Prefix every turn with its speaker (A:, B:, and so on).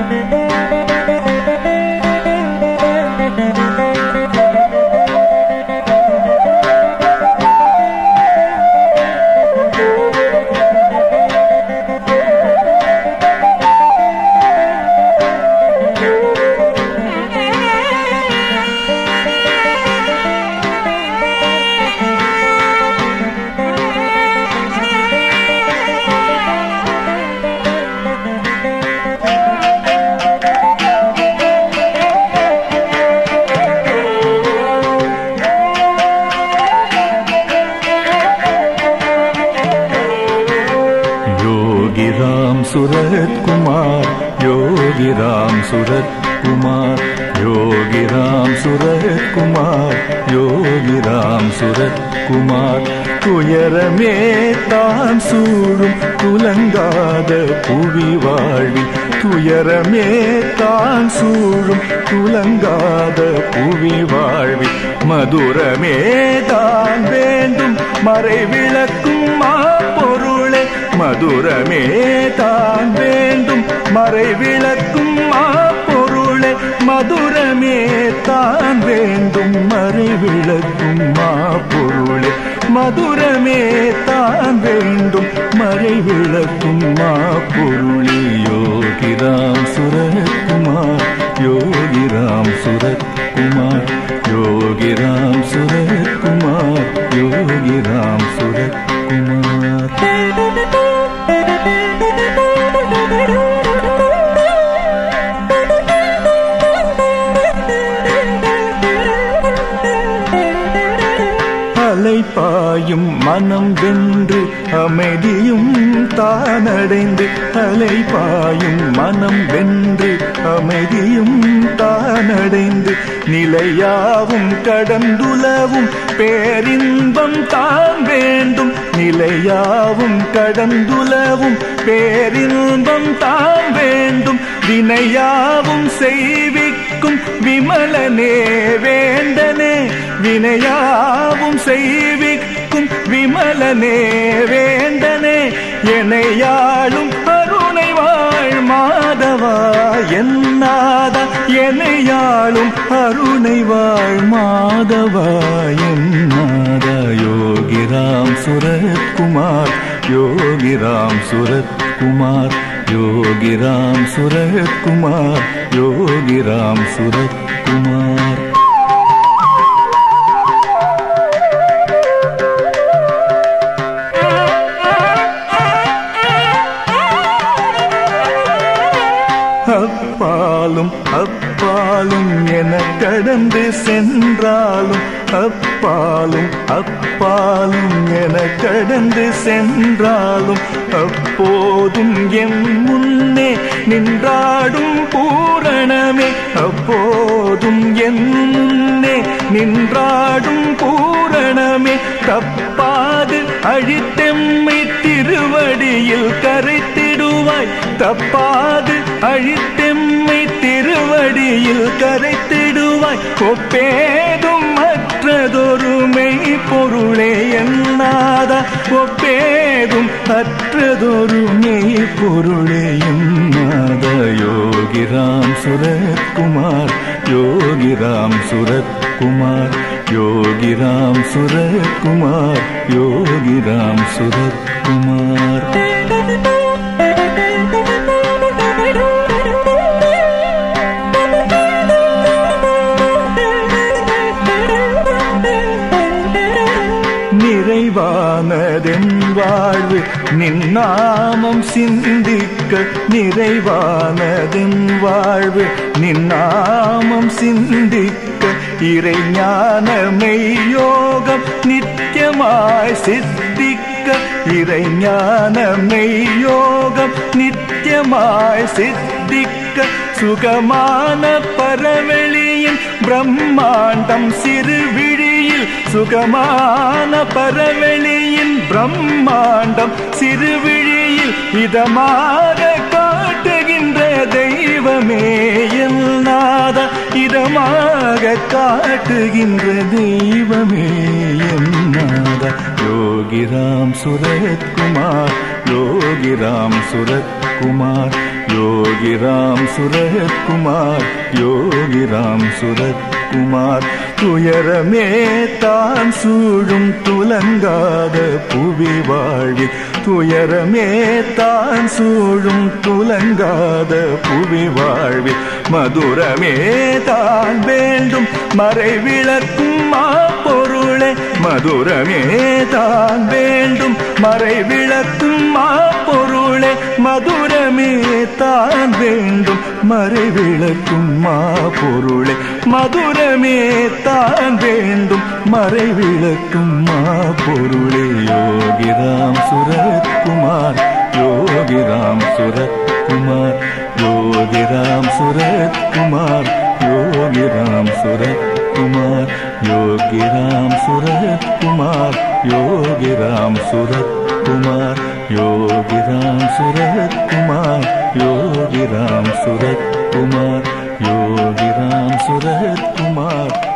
A: सूरत कुमार योगी राम सूरत कुमार योगी राम सूरत कुमार योगी राम सूरत कुमार துயரமே தான் சூழும் துலங்காத புவி வாழ்வில் துயரமே தான் சூழும் துலங்காத புவி வாழ்வில் மதுரமே தான் வேண்டும் மறை விளக்கும் மாப்பொருளே மதுரமே தான் வேண்டும் மறை விளக்கும் மாப்பொருளே மதுரமே தான் வேண்டும் மறை விளக்கும் மாப்பொருளே மதுரமே தான் வேண்டும் மறை விளக்கும் மாப்பொருளே யோகி ராம் सूरत कुमार योगी राम सूरत कुमार योगी राम सूरत कुमार योगी राम सूरत कुमार அலைபாயும் மனம் வென்று அமைதியும் தானடைந்து அலைபாயும் மனம் வென்று அமைதியும் தானடைந்து நிலையாவும் கடந்துலவும் பேரின்பம் தான் வேண்டும் நிலையாவும் கடந்துலவும் பேரின்பம் தான் வேண்டும் வினையாவும் செய்விக்கும் விமலனே வேண்டனே வினையாவும் செய்விக்கும் விமலனே வேண்டனே எனையாளும் அருணை வாழ் மாதவா என்னாதா எனையாளும் அருணை வாழ் மாதவா என்னாதா யோகி ராம் सूरत कुमार योगी राम सूरत कुमार योगी राम सूरत कुमार योगी राम सूरत कुमार அப்பாலும் அப்பாலும் என கடந்து சென்றாலும் அப்பாலும் அப்பாலும் என கடந்து சென்றாலும் அப்போதும் என் முன்னே நின்றாடும் பூரணமே அப்போதும் என் முன்னே நின்றாடும் பூரணமே தப்பாது அழித்தெம்மை திருவடியில் கரைத்திடுவாய் தப்பாது அழித்தெம்மை திருவடியில் கரைத்திடுவாய் ஒப்பேதும் மற்றதொரு மெய் பொருளே என்னாதா ஒப்பேதும் மற்றதொரு மெய் பொருளே என்னாதா யோகி ராம் सूरत कुमार योगी राम सूरत कुमार योगी राम सूरत कुमार योगी राम सूरत कुमार நிறைவானதென் வாழ்வு நின்னாமம் சிந்திக்க நிறைவானதென் வாழ்வு நின்னாமம் சிந்திக்க இறைஞான மெய்யோகம் நித்தியமாய் சித்திக்க இறைஞான மெய்யோகம் நித்தியமாய் சித்திக்க சுகமான பரவெளியின் பிரம்மாண்டம் சிறுவிழியில் சுகமான பரவெளியின் பிரம்மாண்டம் சிறுவிழியில் இதமாக காட்டுகின்ற தெய்வமே என்னாதா இதமாக காட்டுகின்ற தெய்வமே என்னாதா योगी राम सूरत कुमार योगी राम सूरत कुमार யோகி ராம் சுரத்குமார், யோகி ராம் சுரத்குமார். துயரமே தான் சூழும் துலங்காத புவி வாழ்வில், துயரமே தான் சூழும் துலங்காத புவி வாழ்வில், மதுரமே தான் வேண்டும் மறைவிளக்கும் மாப்பொருளே, மதுரமே தான் வேண்டும் மறைவிளக்கும் மாப்பொருளே, மதுரமே தான் வேண்டும் மறைவிளக்கும் மாப்பொருளே, மதுரமே தான் வேண்டும் மறைவிளக்கும் மாப்பொருளே. யோகி ராம் சுரத்குமார், யோகி ராம் சுரத்குமார், யோகி ராம் சுரத்குமார், யோகி ராம் சுரத்குமார், யோகி ராம் சுரத்குமார், யோகி ராம் சுரத்குமார், யோகி ராம் சுரத்குமார், யோகி ராம் சுரத்குமார், யோகி ராம் சுரத்குமார்.